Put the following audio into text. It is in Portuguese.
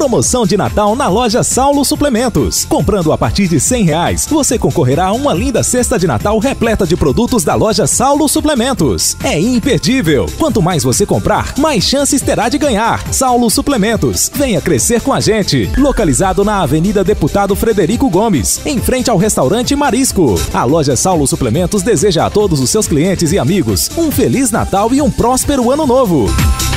Promoção de Natal na loja Saulo Suplementos. Comprando a partir de R$100, você concorrerá a uma linda cesta de Natal repleta de produtos da loja Saulo Suplementos. É imperdível. Quanto mais você comprar, mais chances terá de ganhar. Saulo Suplementos. Venha crescer com a gente. Localizado na Avenida Deputado Frederico Gomes, em frente ao restaurante Marisco. A loja Saulo Suplementos deseja a todos os seus clientes e amigos um Feliz Natal e um próspero Ano Novo.